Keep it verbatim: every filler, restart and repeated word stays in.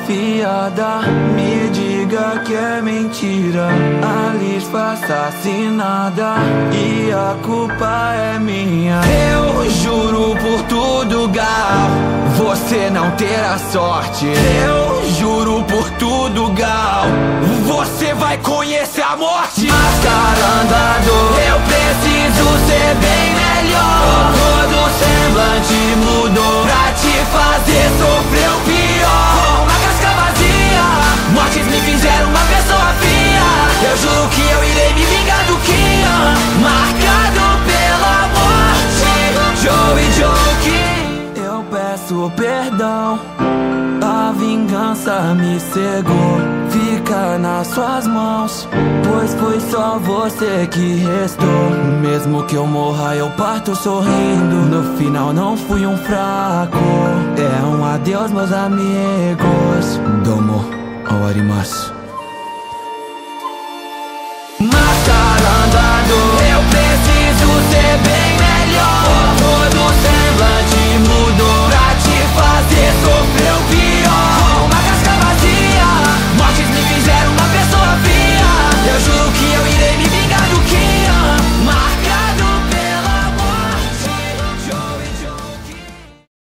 desconfiada, me diga que é mentira. A Liz foi assassinada e a culpa é minha. Eu juro por tudo, Gal, você não terá sorte. Eu juro por tudo, Gal, você vai conhecer a morte. Mascarando a dor, eu preciso ser bem melhor. Todo semblante mudou pra te fazer sofrer o pior. Com uma casca vazia, mortes me fizeram uma pessoa fria. Eu juro que eu irei me vingar do Kian, marcado pela morte. Joe e Joe, eu peço perdão, a vingança me cegou. Fica nas suas mãos, pois foi só você que restou. Mesmo que eu morra, eu parto sorrindo. No final não fui um fraco. É um adeus, meus amigos. Domo, ao arimasu.